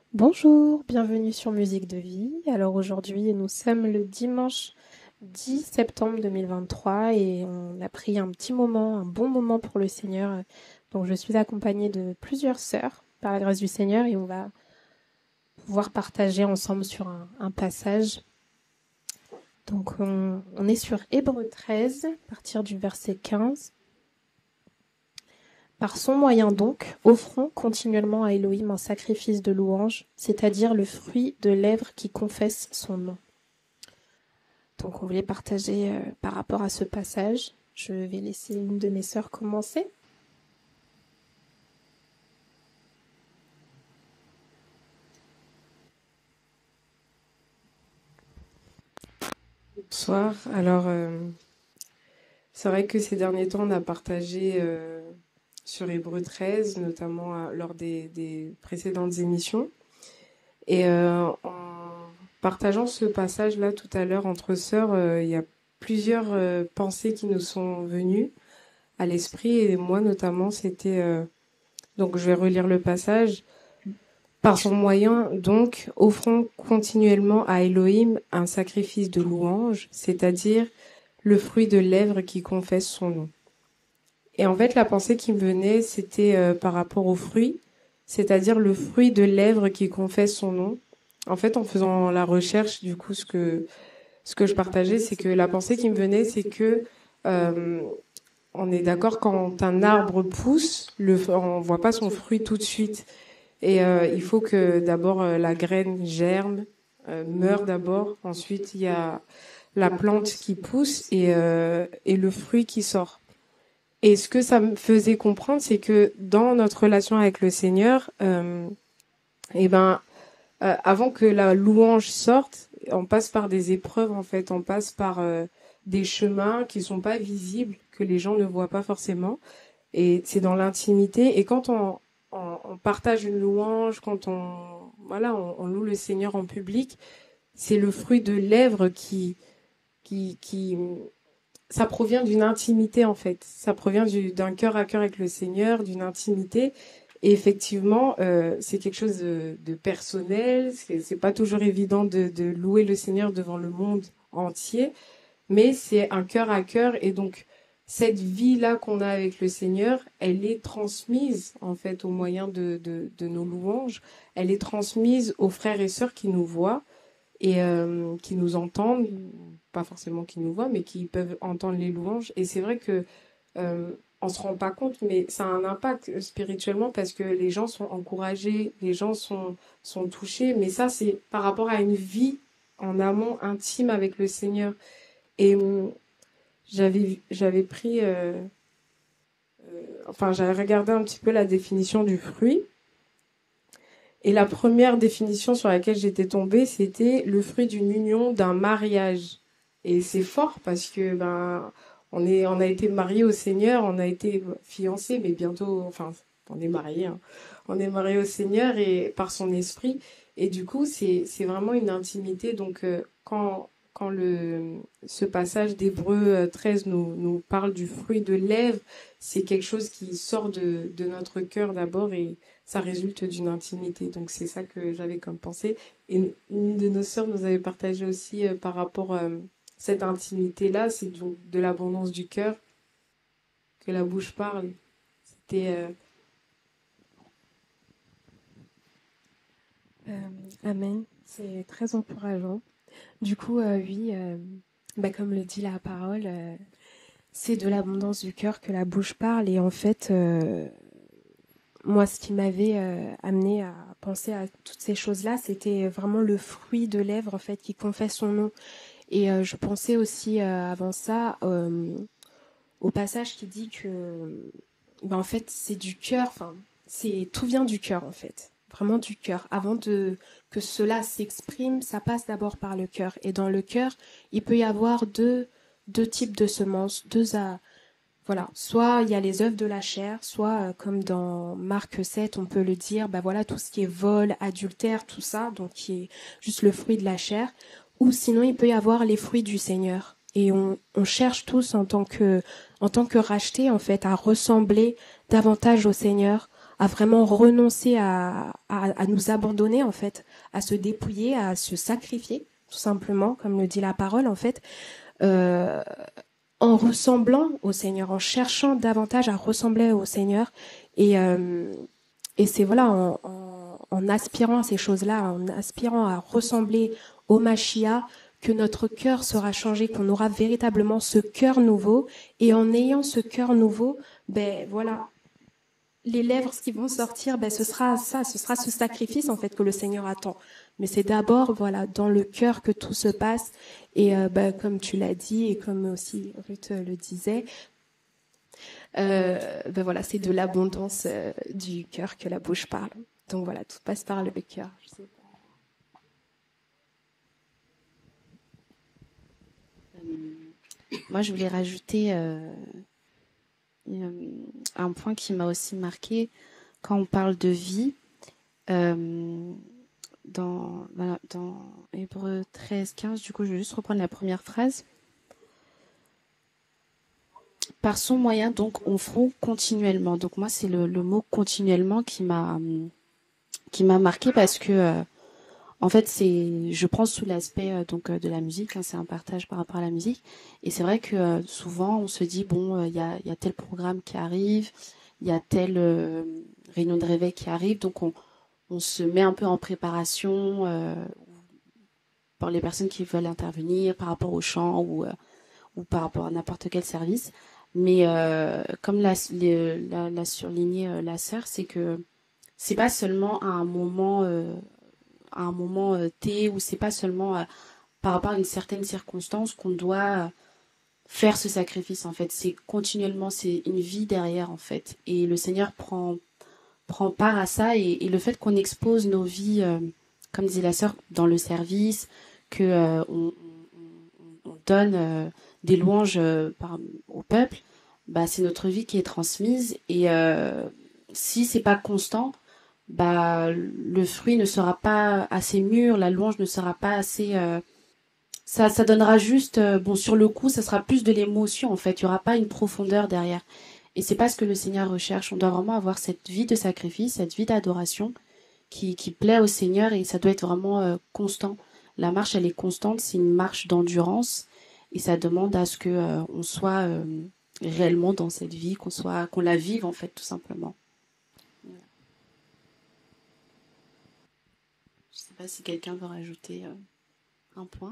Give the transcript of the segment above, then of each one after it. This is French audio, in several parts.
Bonjour, bienvenue sur Musique de vie. Alors aujourd'hui, nous sommes le dimanche 10 septembre 2023 et on a pris un petit moment, un bon moment pour le Seigneur. Donc je suis accompagnée de plusieurs sœurs par la grâce du Seigneur et on va pouvoir partager ensemble sur un passage. Donc on est sur Hébreux 13, à partir du verset 15. Par son moyen donc, offrons continuellement à Elohim un sacrifice de louange, c'est-à-dire le fruit de lèvres qui confessent son nom. Donc on voulait partager par rapport à ce passage. Je vais laisser une de mes sœurs commencer. Bonsoir. Alors, c'est vrai que ces derniers temps, on a partagé sur Hébreux 13, notamment lors des précédentes émissions. Et en partageant ce passage-là tout à l'heure entre sœurs, il y a plusieurs pensées qui nous sont venues à l'esprit. Et moi, notamment, c'était... donc, je vais relire le passage. Par son moyen, donc, offrons continuellement à Elohim un sacrifice de louange, c'est-à-dire le fruit de lèvres qui confesse son nom. Et en fait, la pensée qui me venait, c'était par rapport au fruit, c'est-à-dire le fruit de lèvres qui confesse son nom. En fait, en faisant la recherche, du coup, ce que je partageais, c'est que la pensée qui me venait, c'est que euh, on est d'accord quand un arbre pousse, on voit pas son fruit tout de suite. Et il faut que d'abord la graine germe, meure d'abord. Ensuite, il y a la plante qui pousse et le fruit qui sort. Et ce que ça me faisait comprendre, c'est que dans notre relation avec le Seigneur, eh ben, avant que la louange sorte, on passe par des épreuves en fait, on passe par des chemins qui sont pas visibles, que les gens ne voient pas forcément. Et c'est dans l'intimité. Et quand on partage une louange, quand on loue le Seigneur en public, c'est le fruit de lèvres qui, ça provient d'une intimité en fait. Ça provient d'un cœur à cœur avec le Seigneur, d'une intimité. Et effectivement, c'est quelque chose de personnel. C'est pas toujours évident de louer le Seigneur devant le monde entier, mais c'est un cœur à cœur. Et donc, cette vie-là qu'on a avec le Seigneur, elle est transmise en fait au moyen de nos louanges. Elle est transmise aux frères et sœurs qui nous voient et qui nous entendent, pas forcément qui nous voient, mais qui peuvent entendre les louanges. Et c'est vrai que on se rend pas compte, mais ça a un impact spirituellement parce que les gens sont encouragés, les gens sont touchés. Mais ça, c'est par rapport à une vie en amont intime avec le Seigneur. Et j'avais pris, enfin, j'avais regardé un petit peu la définition du fruit. Et la première définition sur laquelle j'étais tombée, c'était le fruit d'une union, d'un mariage. Et c'est fort parce que on a été mariés au Seigneur, on a été fiancés, mais bientôt, enfin, on est mariés, hein. On est mariés au Seigneur et par son esprit. Et du coup, c'est vraiment une intimité. Donc, quand ce passage d'Hébreux 13 nous parle du fruit de lèvres, c'est quelque chose qui sort de notre cœur d'abord et ça résulte d'une intimité. Donc c'est ça que j'avais comme pensée. Et une de nos sœurs nous avait partagé aussi par rapport à cette intimité-là, c'est donc de l'abondance du cœur que la bouche parle. C'était Amen, c'est très encourageant. Du coup, oui, comme le dit la parole, c'est de l'abondance du cœur que la bouche parle. Et en fait, moi, ce qui m'avait amené à penser à toutes ces choses-là, c'était vraiment le fruit de lèvres en fait qui confesse son nom. Et je pensais aussi avant ça au passage qui dit que en fait c'est du cœur, enfin c'est tout vient du cœur en fait, vraiment du cœur. Avant de que cela s'exprime, ça passe d'abord par le cœur. Et dans le cœur, il peut y avoir deux types de semences, voilà, soit il y a les œuvres de la chair, soit comme dans Marc 7, on peut le dire, voilà, tout ce qui est vol, adultère, tout ça, donc qui est juste le fruit de la chair. Ou sinon, il peut y avoir les fruits du Seigneur. Et on cherche tous en tant que rachetés, en fait, à ressembler davantage au Seigneur, à vraiment renoncer à nous abandonner, en fait, à se dépouiller, à se sacrifier, tout simplement, comme le dit la parole, en fait, euh, en ressemblant au Seigneur, en cherchant davantage à ressembler au Seigneur. Et, et c'est voilà, en aspirant à ces choses-là, en aspirant à ressembler au Machia, que notre cœur sera changé, qu'on aura véritablement ce cœur nouveau. Et en ayant ce cœur nouveau, ben voilà, les lèvres qui vont sortir, ben ce sera ça, ce sera ce sacrifice en fait que le Seigneur attend. Mais c'est d'abord voilà dans le cœur que tout se passe. Et ben, comme tu l'as dit et comme aussi Ruth le disait, ben voilà, c'est de l'abondance du cœur que la bouche parle. Donc voilà, tout passe par le cœur. Je sais pas. Moi, je voulais rajouter un point qui m'a aussi marqué quand on parle de vie. Dans Hébreux 13-15, du coup, je vais juste reprendre la première phrase. Par son moyen, donc, on offrons continuellement. Donc, moi, c'est le mot continuellement qui m'a marqué parce que, en fait, je prends sous l'aspect donc de la musique. Hein, c'est un partage par rapport à la musique. Et c'est vrai que souvent, on se dit bon, il y a tel programme qui arrive, il y a telle réunion de réveil qui arrive, donc on se met un peu en préparation pour les personnes qui veulent intervenir par rapport au chant ou par rapport à n'importe quel service. Mais comme l'a surligné la sœur, c'est que c'est pas seulement à un moment T, ou c'est pas seulement par rapport à une certaine circonstance qu'on doit faire ce sacrifice, en fait. C'est continuellement, c'est une vie derrière, en fait. Et le Seigneur prend part à ça, et le fait qu'on expose nos vies, comme disait la sœur, dans le service, que on donne des louanges au peuple, bah c'est notre vie qui est transmise, et si c'est pas constant, bah le fruit ne sera pas assez mûr, la louange ne sera pas assez ça donnera juste bon, sur le coup, ça sera plus de l'émotion, en fait, il y aura pas une profondeur derrière. Et c'est pas ce que le Seigneur recherche. On doit vraiment avoir cette vie de sacrifice, cette vie d'adoration qui plaît au Seigneur, et ça doit être vraiment constant. La marche, elle est constante, c'est une marche d'endurance, et ça demande à ce que on soit réellement dans cette vie, qu'on la vive, en fait, tout simplement. Voilà. Je sais pas si quelqu'un veut rajouter un point.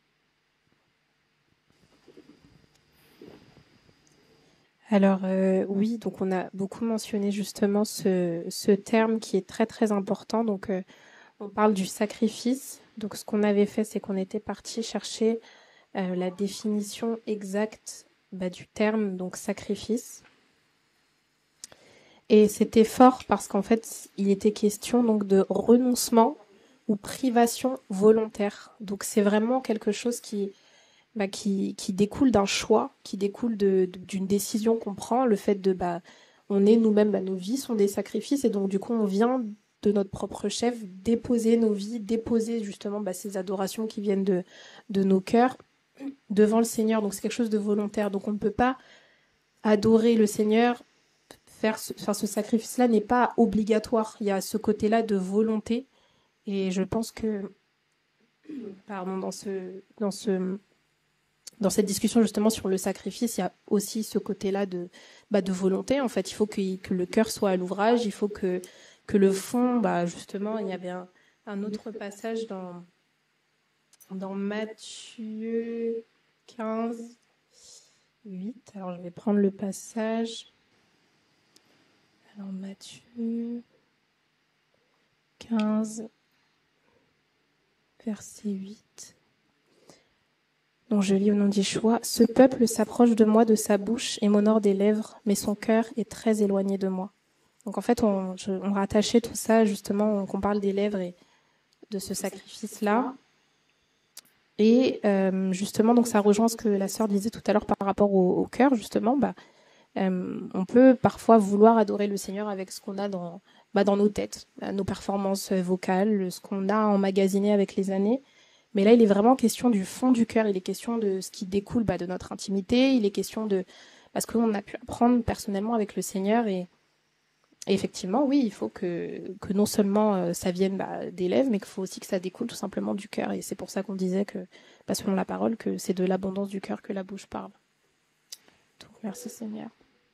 Alors oui, donc on a beaucoup mentionné justement ce terme qui est très très important. Donc on parle du sacrifice. Donc ce qu'on avait fait, c'est qu'on était parti chercher la définition exacte du terme, donc sacrifice. Et c'était fort parce qu'en fait, il était question donc de renoncement ou privation volontaire. Donc c'est vraiment quelque chose qui découle d'un choix, qui découle d'une décision qu'on prend, le fait de on est nous-mêmes, nos vies sont des sacrifices, et donc du coup on vient de notre propre chef déposer nos vies, déposer justement ces adorations qui viennent de nos cœurs devant le Seigneur. Donc c'est quelque chose de volontaire. Donc on ne peut pas adorer le Seigneur, faire ce sacrifice-là n'est pas obligatoire. Il y a ce côté-là de volonté, et je pense que dans cette discussion justement sur le sacrifice, il y a aussi ce côté-là de volonté. En fait, il faut que le cœur soit à l'ouvrage, il faut que le fond, justement, il y avait un autre passage dans Matthieu 15, 8. Alors, je vais prendre le passage. Alors, Matthieu 15, verset 8. Donc je lis au nom d'Yeshua. Ce peuple s'approche de moi de sa bouche et m'honore des lèvres, mais son cœur est très éloigné de moi. Donc en fait, on rattachait tout ça justement, qu'on parle des lèvres et de ce sacrifice-là. Et justement, donc ça rejoint ce que la sœur disait tout à l'heure par rapport au cœur, justement. On peut parfois vouloir adorer le Seigneur avec ce qu'on a dans nos têtes, nos performances vocales, ce qu'on a emmagasiné avec les années. Mais là, il est vraiment question du fond du cœur. Il est question de ce qui découle de notre intimité. Il est question de ce qu'on a pu apprendre personnellement avec le Seigneur. Et effectivement, oui, il faut que non seulement ça vienne d'élèves, mais qu'il faut aussi que ça découle tout simplement du cœur. Et c'est pour ça qu'on disait que, selon la parole, que c'est de l'abondance du cœur que la bouche parle. Donc, merci Seigneur.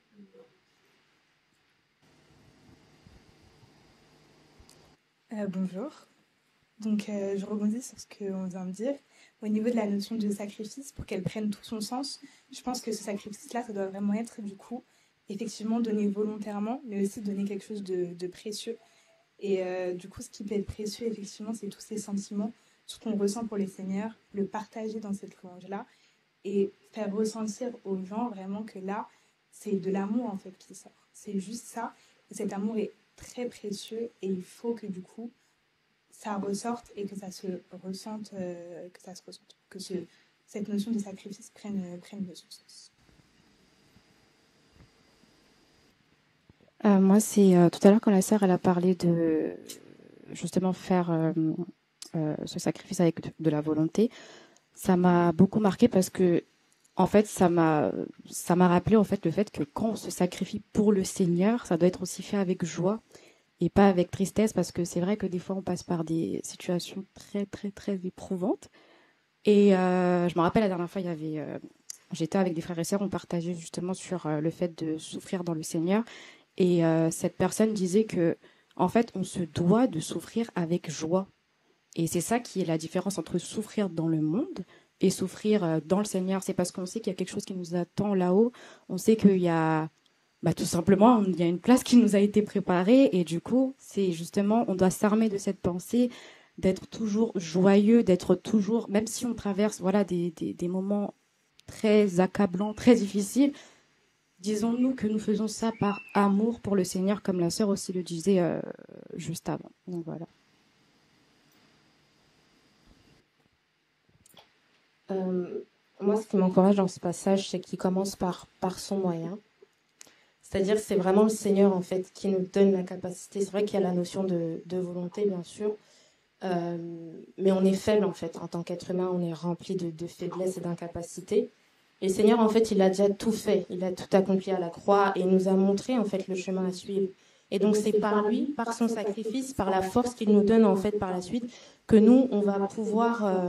Bonjour. Donc, je rebondis sur ce qu'on vient de dire. Au niveau de la notion de sacrifice, pour qu'elle prenne tout son sens, je pense que ce sacrifice-là, ça doit vraiment être, du coup, effectivement donné volontairement, mais aussi donner quelque chose de précieux. Et du coup, ce qui peut être précieux, effectivement, c'est tous ces sentiments, tout ce qu'on ressent pour les seigneurs, le partager dans cette louange-là, et faire ressentir aux gens vraiment que là, c'est de l'amour, en fait, qui sort. C'est juste ça. Et cet amour est très précieux, et il faut que, du coup, ça ressorte et que ça se ressente, cette notion de sacrifice prenne de son sens. Moi, c'est tout à l'heure quand la sœur elle a parlé de justement faire ce sacrifice avec de la volonté, ça m'a beaucoup marqué parce que en fait ça m'a rappelé en fait le fait que quand on se sacrifie pour le Seigneur, ça doit être aussi fait avec joie et pas avec tristesse, parce que c'est vrai que des fois on passe par des situations très très très éprouvantes. Et je me rappelle la dernière fois, j'étais avec des frères et sœurs, on partageait justement sur le fait de souffrir dans le Seigneur. Et cette personne disait que, en fait, on se doit de souffrir avec joie. Et c'est ça qui est la différence entre souffrir dans le monde et souffrir dans le Seigneur. C'est parce qu'on sait qu'il y a quelque chose qui nous attend là-haut. On sait qu'il y a, tout simplement, il y a une place qui nous a été préparée. Et du coup, c'est justement, on doit s'armer de cette pensée, d'être toujours joyeux, d'être toujours, même si on traverse, voilà, des moments très accablants, très difficiles, disons-nous que nous faisons ça par amour pour le Seigneur, comme la sœur aussi le disait juste avant. Donc voilà. Moi, ce qui m'encourage dans ce passage, c'est qu'il commence par son moyen. C'est-à-dire, c'est vraiment le Seigneur, en fait, qui nous donne la capacité. C'est vrai qu'il y a la notion de volonté, bien sûr, mais on est faible, en fait. En tant qu'être humain, on est rempli de faiblesses et d'incapacités. Et le Seigneur, en fait, il a déjà tout fait. Il a tout accompli à la croix et il nous a montré, en fait, le chemin à suivre. Et donc, c'est par lui, par son sacrifice, par la force qu'il nous donne, en fait, par la suite, que nous, on va pouvoir,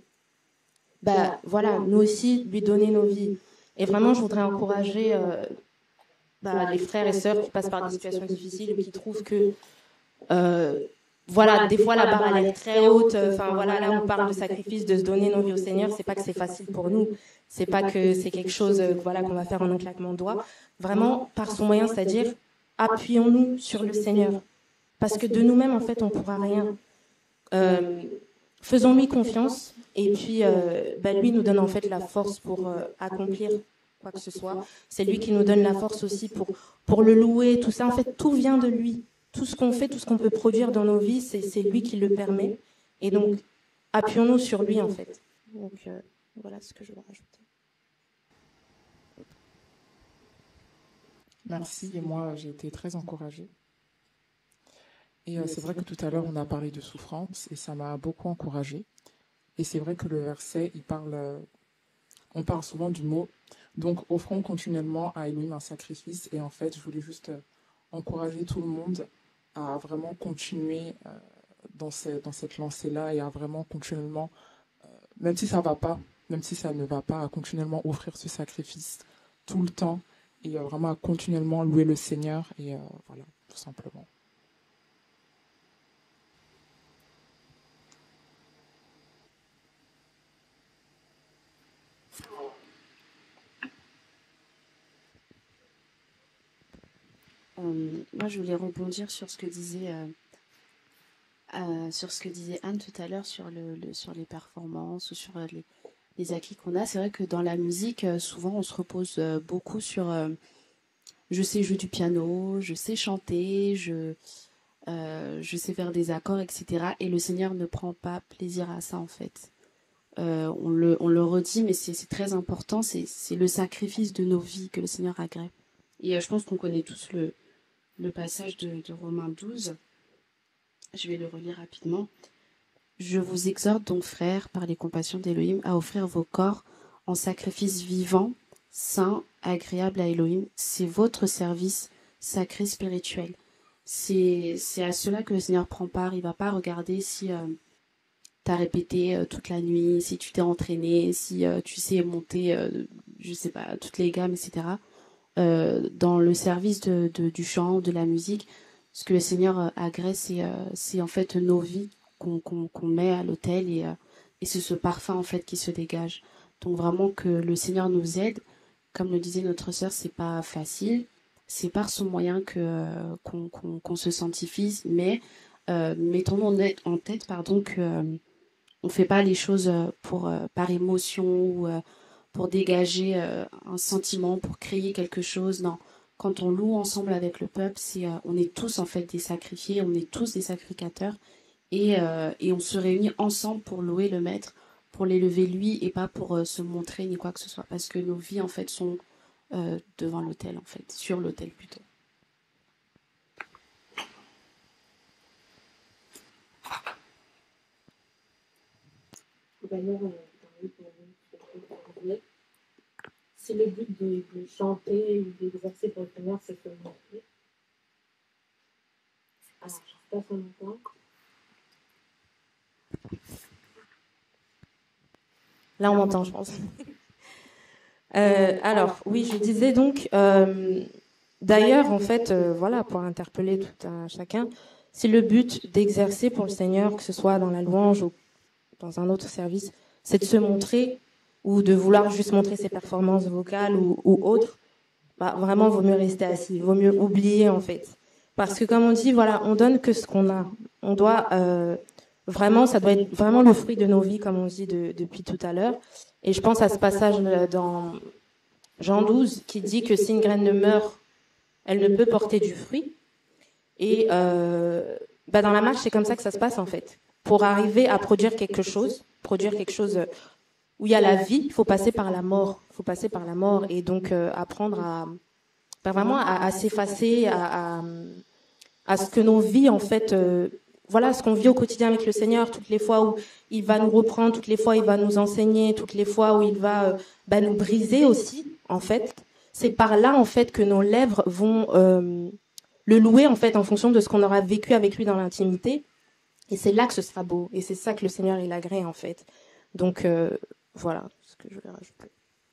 voilà, nous aussi, lui donner nos vies. Et vraiment, je voudrais encourager les frères et sœurs qui passent par des situations difficiles et qui trouvent que, voilà, des fois, la barre, elle est très haute. Enfin, voilà, là, on parle de sacrifice, de se donner nos vies au Seigneur. C'est pas que c'est facile pour nous. C'est pas que c'est quelque chose, voilà, qu'on va faire en un claquement de doigts. Vraiment, par son moyen, c'est-à-dire, appuyons-nous sur le Seigneur. Parce que de nous-mêmes, en fait, on pourra rien. Faisons-lui confiance. Et puis, lui nous donne, en fait, la force pour accomplir quoi que ce soit. C'est lui qui nous donne la force aussi pour le louer, tout ça. En fait, tout vient de lui. Tout ce qu'on fait, tout ce qu'on peut produire dans nos vies, c'est lui qui le permet. Et donc, appuyons-nous sur lui, en fait. Donc, voilà ce que je veux rajouter. Merci. Et moi, j'ai été très encouragée. Et c'est vrai que tout à l'heure, on a parlé de souffrance et ça m'a beaucoup encouragée. Et c'est vrai que le verset, on parle souvent du mot. Donc, offrons continuellement à Elohim un sacrifice. Et en fait, je voulais juste encourager tout le monde à vraiment continuer dans cette lancée-là et à vraiment continuellement, même si ça va pas, même si ça ne va pas, à continuellement offrir ce sacrifice tout le temps et vraiment à continuellement louer le Seigneur et voilà, tout simplement. Moi, je voulais rebondir sur ce que disait Anne tout à l'heure sur les performances ou sur les acquis qu'on a. C'est vrai que dans la musique, souvent, on se repose beaucoup sur je sais jouer du piano, je sais chanter, je sais faire des accords, etc. Et le Seigneur ne prend pas plaisir à ça, en fait. On le redit, mais c'est très important. C'est le sacrifice de nos vies que le Seigneur agrée. Et je pense qu'on connaît tous le passage de Romains 12. Je vais le relire rapidement. Je vous exhorte donc, frères, par les compassions d'Élohim, à offrir vos corps en sacrifice vivant, saint, agréable à Élohim. C'est votre service sacré spirituel. c'est à cela que le Seigneur prend part. Il va pas regarder si tu as répété toute la nuit, si tu t'es entraîné, si tu sais monter, je sais pas, toutes les gammes, etc. Dans le service du chant, de la musique, ce que le Seigneur agrée, c'est en fait nos vies qu'on met à l'autel et c'est ce parfum en fait qui se dégage. Donc vraiment que le Seigneur nous aide. Comme le disait notre sœur, c'est pas facile. C'est par son moyen qu'on se sanctifie, mais mettons-nous en tête pardon, que on fait pas les choses par émotion ou pour dégager un sentiment, pour créer quelque chose. Non, quand on loue ensemble avec le peuple, on est tous en fait des sacrifiés, on est tous des sacrificateurs et on se réunit ensemble pour louer le Maître, pour l'élever lui et pas pour se montrer ni quoi que ce soit, parce que nos vies en fait sont devant l'autel en fait, sur l'autel plutôt. Si le but de chanter ou d'exercer pour le Seigneur, c'est se montrer. Ah, je sais pas si on entend. Là, on m'entend, je pense. Alors, oui, je disais donc, d'ailleurs, en fait, voilà, pour interpeller tout un chacun, si le but d'exercer pour le Seigneur, que ce soit dans la louange ou dans un autre service, c'est de se montrer ou de vouloir juste montrer ses performances vocales ou autres, bah, vraiment, vaut mieux rester assis, vaut mieux oublier, en fait. Parce que, comme on dit, voilà, on donne que ce qu'on a. On doit vraiment, ça doit être vraiment le fruit de nos vies, comme on dit depuis tout à l'heure. Et je pense à ce passage dans Jean 12 qui dit que si une graine ne meurt, elle ne peut porter du fruit. Et bah, dans la marche, c'est comme ça que ça se passe, en fait. Pour arriver à produire quelque chose où il y a la vie, il faut passer par la mort. Il faut passer par la mort et donc apprendre à s'effacer, à ce que nos vies, en fait, voilà, ce qu'on vit au quotidien avec le Seigneur, toutes les fois où il va nous reprendre, toutes les fois où il va nous enseigner, toutes les fois où il va nous briser aussi, en fait. C'est par là, en fait, que nos lèvres vont le louer, en fait, en fonction de ce qu'on aura vécu avec lui dans l'intimité. Et c'est là que ce sera beau. Et c'est ça que le Seigneur, il agrée, en fait. Donc, voilà ce que je voulais rajouter.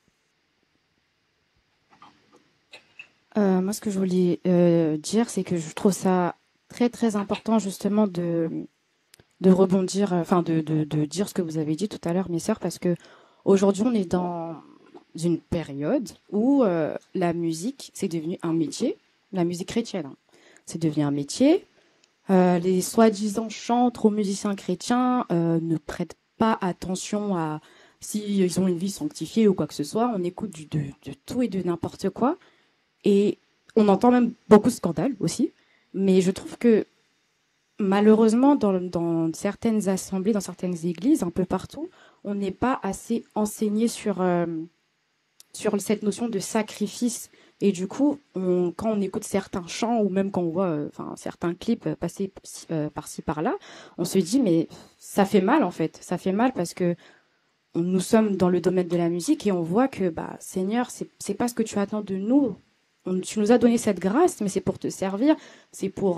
Moi, ce que je voulais dire, c'est que je trouve ça très, très important, justement, de rebondir, enfin, de dire ce que vous avez dit tout à l'heure, mes sœurs, parce que aujourd'hui, on est dans une période où la musique, c'est devenu un métier, la musique chrétienne. Hein. C'est devenu un métier. Les soi-disant chantres aux musiciens chrétiens ne prêtent pas attention à s'ils ont une vie sanctifiée ou quoi que ce soit. On écoute de tout et de n'importe quoi. Et on entend même beaucoup de scandales aussi. Mais je trouve que malheureusement, dans certaines assemblées, dans certaines églises, un peu partout, on n'est pas assez enseigné sur cette notion de sacrifice. Et du coup, quand on écoute certains chants ou même quand on voit certains clips passer par-ci par-là, on se dit mais ça fait mal en fait. Ça fait mal parce que nous sommes dans le domaine de la musique et on voit que Seigneur, c'est pas ce que tu attends de nous. Tu nous as donné cette grâce, mais c'est pour te servir, c'est pour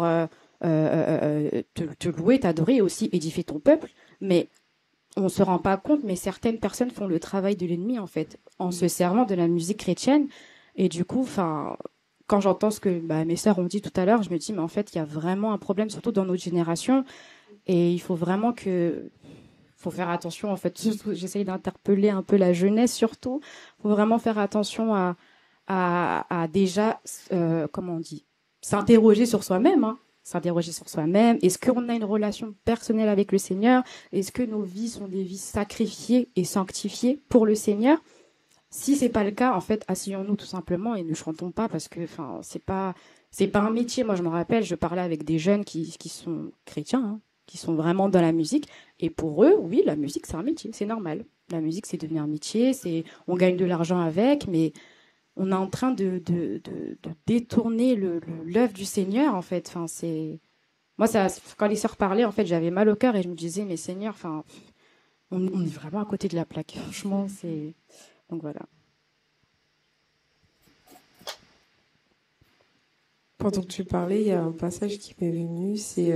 te louer, t'adorer et aussi édifier ton peuple. Mais on se rend pas compte, mais certaines personnes font le travail de l'ennemi en fait, en se servant de la musique chrétienne. Et du coup, quand j'entends ce que mes sœurs ont dit tout à l'heure, je me dis mais en fait il y a vraiment un problème, surtout dans notre génération, et il faut vraiment faut faire attention en fait. J'essaye d'interpeller un peu la jeunesse surtout. Faut vraiment faire attention à déjà comment on dit, s'interroger sur soi-même. Hein. S'interroger sur soi-même. Est-ce qu'on a une relation personnelle avec le Seigneur? Est-ce que nos vies sont des vies sacrifiées et sanctifiées pour le Seigneur? Si c'est pas le cas, en fait, asseyons-nous tout simplement et ne chantons pas parce que, c'est pas un métier. Moi, je me rappelle, je parlais avec des jeunes qui sont chrétiens, hein, qui sont vraiment dans la musique. Et pour eux, oui, la musique, c'est un métier, c'est normal. La musique, c'est devenu un métier, on gagne de l'argent avec, mais on est en train de détourner l'œuvre du Seigneur, en fait. Moi, quand les sœurs parlaient, en fait, j'avais mal au cœur et je me disais, mais Seigneur, on est vraiment à côté de la plaque. Franchement, donc voilà. Pendant que tu parlais, il y a un passage qui m'est venu, c'est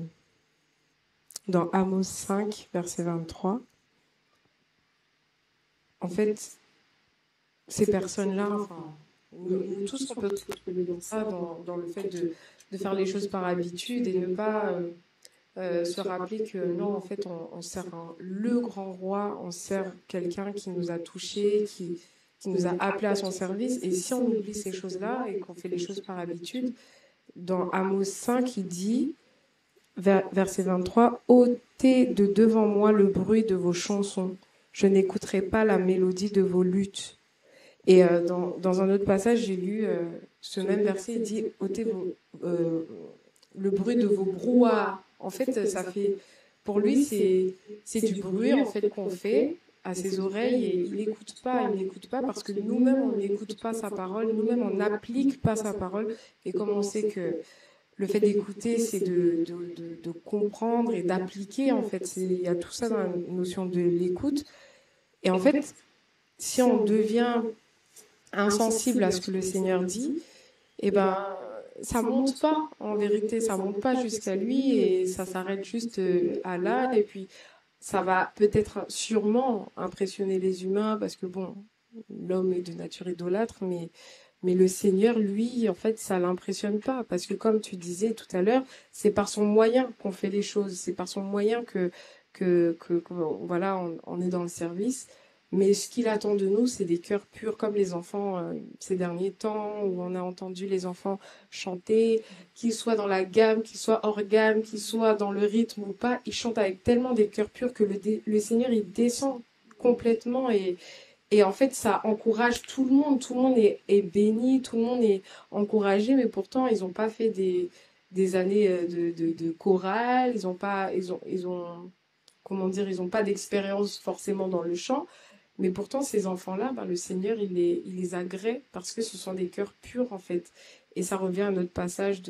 dans Amos 5, verset 23. En fait, ces personnes-là, enfin, nous tous, on peut trouver dans ça, dans le fait de faire les choses par habitude et ne pas se rappeler que non, en fait, on sert le grand roi, on sert quelqu'un qui nous a touchés, qui nous a appelés à son service. Et si on oublie ces choses-là et qu'on fait les choses par habitude, dans Amos 5, il dit, verset 23, « Ôtez de devant moi le bruit de vos chansons, je n'écouterai pas la mélodie de vos luttes. » Et dans un autre passage, j'ai lu ce même verset, il dit, « Ôtez le bruit de vos brouhahas. » En fait, ça fait, pour lui, c'est du bruit en fait qu'on fait à ses oreilles et il n'écoute pas parce que nous-mêmes on n'écoute pas sa parole, nous-mêmes on n'applique pas sa parole. Et comme on sait que le fait d'écouter, c'est de comprendre et d'appliquer en fait, il y a tout ça dans la notion de l'écoute. Et en fait, si on devient insensible à ce que le Seigneur dit, eh ben ça monte pas, en vérité, ça monte pas jusqu'à lui et ça s'arrête juste à là. Et puis, ça va peut-être sûrement impressionner les humains parce que bon, l'homme est de nature idolâtre, mais le Seigneur, lui, en fait, ça l'impressionne pas parce que comme tu disais tout à l'heure, c'est par son moyen qu'on fait les choses, c'est par son moyen que voilà, on est dans le service. Mais ce qu'il attend de nous, c'est des cœurs purs, comme les enfants ces derniers temps, où on a entendu les enfants chanter, qu'ils soient dans la gamme, qu'ils soient hors gamme, qu'ils soient dans le rythme ou pas, ils chantent avec tellement des cœurs purs que le Seigneur, il descend complètement et en fait, ça encourage tout le monde est béni, tout le monde est encouragé, mais pourtant, ils n'ont pas fait des années de chorale, comment dire, ils n'ont pas d'expérience forcément dans le chant. Mais pourtant, ces enfants-là, le Seigneur, il les agrée parce que ce sont des cœurs purs, en fait. Et ça revient à notre passage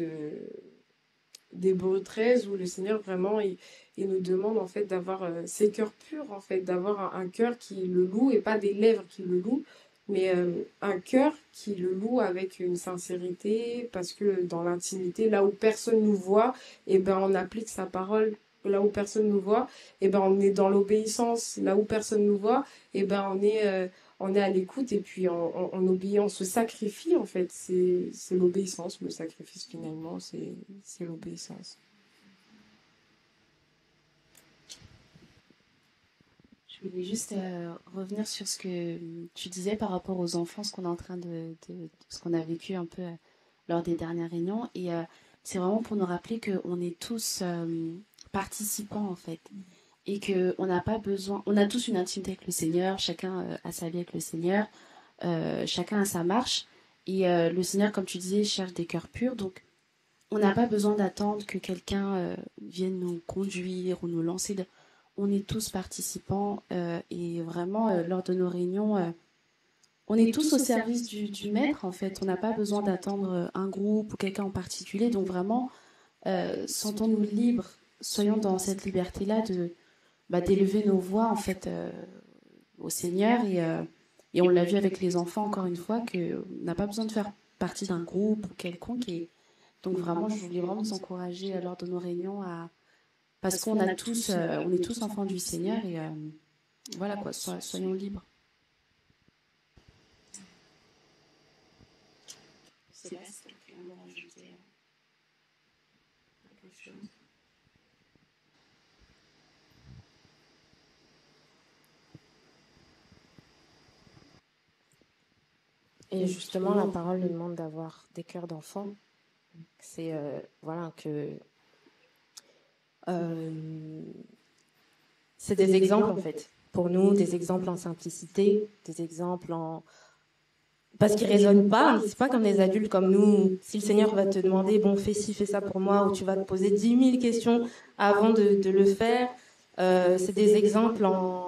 d'Hébreux 13, où le Seigneur, vraiment, il nous demande, en fait, d'avoir ces cœurs purs, en fait, d'avoir un cœur qui le loue, et pas des lèvres qui le louent, mais un cœur qui le loue avec une sincérité, parce que dans l'intimité, là où personne nous voit, eh ben, on applique sa parole. Là où personne nous voit, eh ben on est dans l'obéissance. Là où personne nous voit, eh ben on est à l'écoute et puis on obéit, on se sacrifie en fait. C'est l'obéissance, le sacrifice finalement, c'est l'obéissance. Je voulais juste revenir sur ce que tu disais par rapport aux enfants, ce qu'on est en train ce qu'on a vécu un peu lors des dernières réunions. Et c'est vraiment pour nous rappeler qu'on est tous participants en fait. Et qu'on n'a pas besoin, on a tous une intimité avec le Seigneur, chacun a sa vie avec le Seigneur, chacun a sa marche. Et le Seigneur, comme tu disais, cherche des cœurs purs. Donc, on n'a pas besoin d'attendre que quelqu'un vienne nous conduire ou nous lancer. On est tous participants et vraiment, lors de nos réunions, on est tous au service du Maître, en fait. On n'a pas besoin d'attendre un groupe ou quelqu'un en particulier. Donc, vraiment, sentons-nous libres, soyons dans cette liberté-là d'élever nos voix, en fait, au Seigneur. Et on l'a vu avec les enfants, encore une fois, qu'on n'a pas besoin de faire partie d'un groupe ou quelconque. Et donc, vraiment, je voulais vraiment nous encourager lors de nos réunions parce qu'on on est tous enfants du Seigneur et voilà quoi, soyons libres. Sébastien, tu veux rajouter quelque chose? Et justement, la parole nous demande d'avoir des cœurs d'enfants. C'est c'est des exemples en fait. Pour nous, des exemples en simplicité, des exemples en parce qu'ils raisonnent pas. C'est pas comme des adultes comme nous. Si le Seigneur va te demander, bon, fais ci, fais ça pour moi, ou tu vas te poser 10 000 questions avant de le faire. C'est des exemples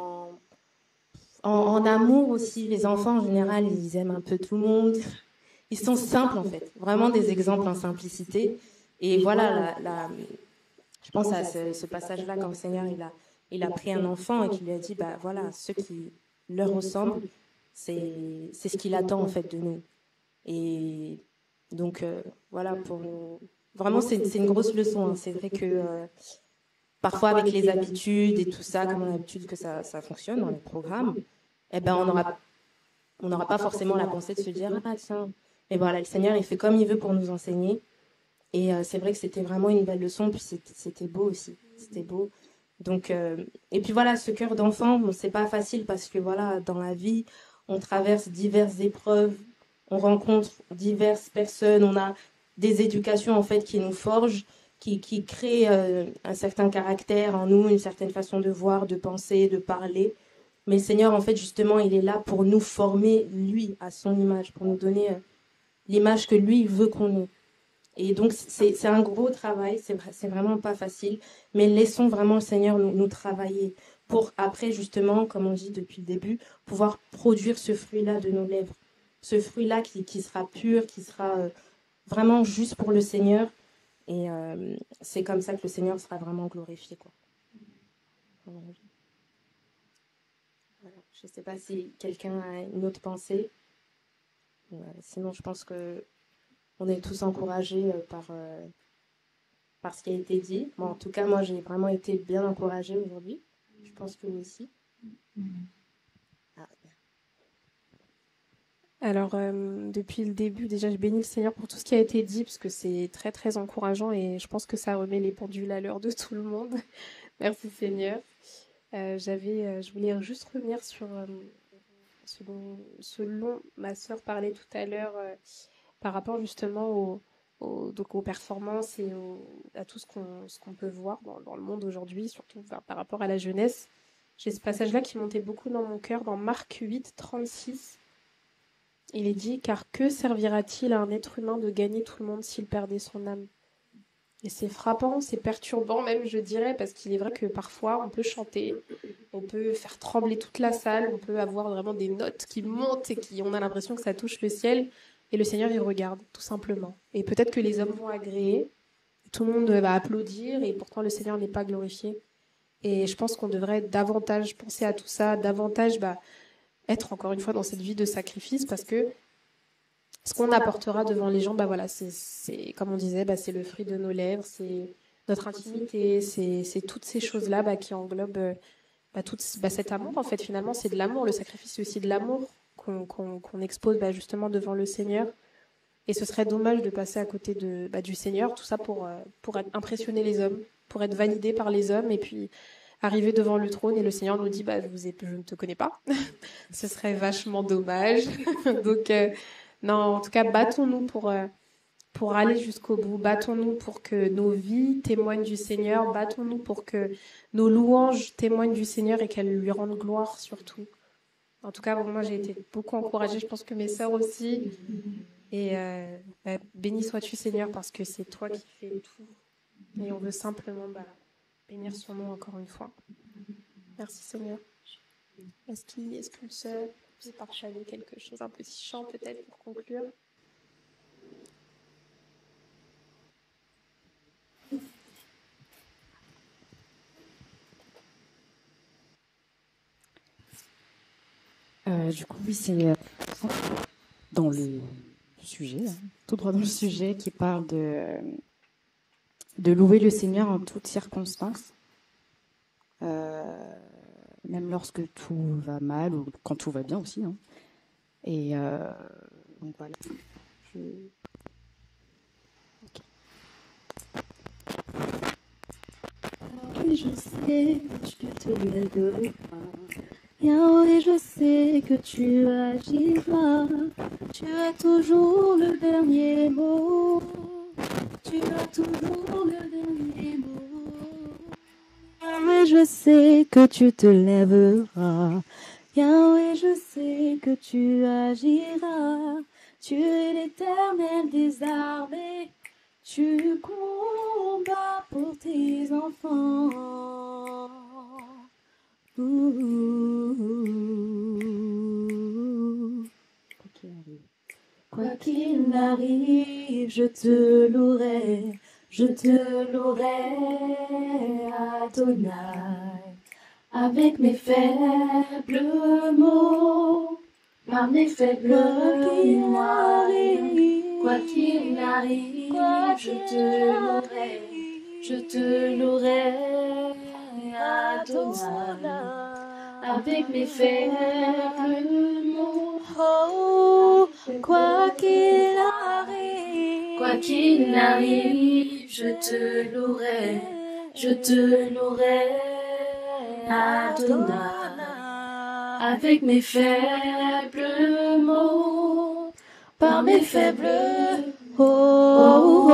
en amour aussi. Les enfants, en général, ils aiment un peu tout le monde. Ils sont simples, en fait. Vraiment des exemples en simplicité. Et voilà, je pense à ce passage-là, quand le Seigneur, il a pris un enfant et qu'il lui a dit, bah voilà, ceux qui leur ressemblent, c'est ce qu'il attend, en fait, de nous. Et Donc voilà, pour nous. Vraiment, c'est une grosse leçon, hein. C'est vrai que parfois, avec les habitudes et tout ça, comme on a l'habitude que ça fonctionne dans les programmes, eh ben, on n'aura pas forcément la pensée de se dire, ah tiens, mais voilà, le Seigneur, il fait comme il veut pour nous enseigner. Et c'est vrai que c'était vraiment une belle leçon, puis c'était beau aussi. C'était beau. Donc, et puis voilà, ce cœur d'enfant, bon, c'est pas facile parce que voilà, dans la vie, on traverse diverses épreuves, on rencontre diverses personnes, on a des éducations en fait qui nous forgent, qui créent un certain caractère en nous, une certaine façon de voir, de penser, de parler. Mais le Seigneur, en fait, justement, il est là pour nous former, lui, à son image, pour nous donner l'image que lui veut qu'on ait. Et donc, c'est un gros travail, c'est vraiment pas facile, mais laissons vraiment le Seigneur nous travailler pour après, justement, comme on dit depuis le début, pouvoir produire ce fruit-là de nos lèvres. Ce fruit-là qui sera pur, qui sera vraiment juste pour le Seigneur. Et c'est comme ça que le Seigneur sera vraiment glorifié, quoi. Voilà. Je ne sais pas si quelqu'un a une autre pensée. Sinon, je pense que on est tous encouragés par ce qui a été dit. Bon, en tout cas, moi, j'ai vraiment été bien encouragée aujourd'hui. Je pense que vous aussi. Alors, depuis le début, déjà, je bénis le Seigneur pour tout ce qui a été dit, parce que c'est très, très encourageant et je pense que ça remet les pendules à l'heure de tout le monde. Merci Seigneur. Je voulais juste revenir sur ce dont ma sœur parlait tout à l'heure par rapport justement donc aux performances et à tout ce qu'on peut voir dans le monde aujourd'hui, surtout par rapport à la jeunesse. J'ai ce passage-là qui montait beaucoup dans mon cœur, dans Marc 8, 36. Il est dit « Car que servira-t-il à un être humain de gagner tout le monde s'il perdait son âme ?» Et c'est frappant, c'est perturbant même, je dirais, parce qu'il est vrai que parfois, on peut chanter, on peut faire trembler toute la salle, on peut avoir vraiment des notes qui montent et on a l'impression que ça touche le ciel. Et le Seigneur, il regarde, tout simplement. Et peut-être que les hommes vont agréer, tout le monde va applaudir, et pourtant le Seigneur n'est pas glorifié. Et je pense qu'on devrait davantage penser à tout ça, davantage être encore une fois dans cette vie de sacrifice, parce que ce qu'on apportera devant les gens, voilà, c'est comme on disait, c'est le fruit de nos lèvres, c'est notre intimité, c'est toutes ces choses-là qui englobent cet amour. En fait, finalement, c'est de l'amour. Le sacrifice, c'est aussi de l'amour qu'on expose justement devant le Seigneur. Et ce serait dommage de passer à côté du Seigneur, tout ça pour impressionner les hommes, pour être validé par les hommes, et puis arriver devant le trône et le Seigneur nous dit je ne te connais pas. Ce serait vachement dommage. Donc non, en tout cas, battons-nous pour aller jusqu'au bout. Battons-nous pour que nos vies témoignent du Seigneur. Battons-nous pour que nos louanges témoignent du Seigneur et qu'elles lui rendent gloire surtout. En tout cas, moi, j'ai été beaucoup encouragée. Je pense que mes sœurs aussi. Et béni sois-tu, Seigneur, parce que c'est toi qui fais tout. Et on veut simplement bénir son nom encore une fois. Merci, Seigneur. Est-ce qu'une sœur peut partager quelque chose, un petit chant peut-être pour conclure? Du coup, oui, c'est dans le sujet, tout droit dans le sujet, qui parle de louer le Seigneur en toutes circonstances, même lorsque tout va mal ou quand tout va bien aussi. Et donc voilà. Et je sais que tu te lèveras. Yahweh, je sais que tu agiras. Tu as toujours le dernier mot. Tu as toujours le dernier mot. Yahweh, je sais que tu te lèveras. Yahweh, je sais que tu agiras. Tu es l'Éternel des armées. Tu combats pour tes enfants. Quoi qu'il arrive, je te louerai, Adonai, avec mes faibles mots, par mes faibles mots. Quoi qu'il arrive, je te louerai, Adonai, avec mes faibles mots. Oh, quoi qu'il arrive, je te louerai, Adonai, avec mes faibles mots, par mes faibles oh, oh,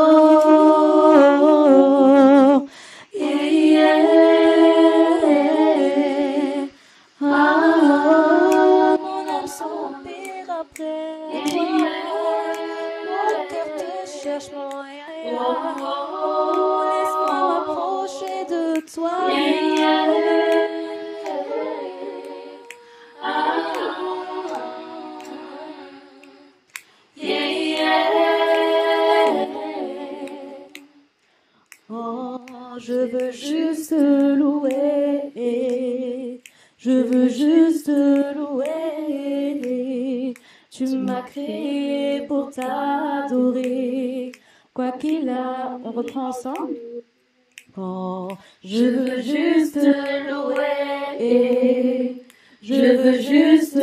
oh, yeah, yeah. Ah, mon âme soupire après toi, mon cœur te cherche, mon laisse-moi m'approcher de toi. Oh, je veux juste louer, je veux juste louer. Tu m'as créé pour t'adorer. Quoi qu'il a, on reprend ensemble. Oh, je veux juste louer, je veux juste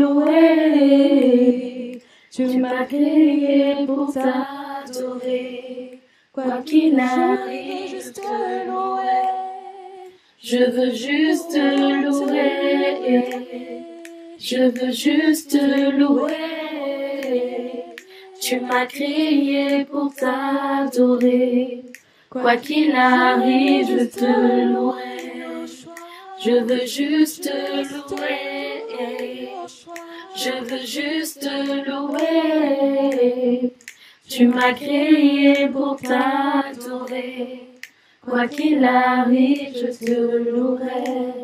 louer. Tu m'as créé pour t'adorer. Quoi qu'il arrive, juste louer. Je veux juste louer, je veux juste louer. Tu m'as créé pour t'adorer. Quoi qu'il arrive, je te louerai. Je veux juste louer, je veux juste louer. Tu m'as créé pour t'adorer. Quoi qu'il arrive, je te louerai.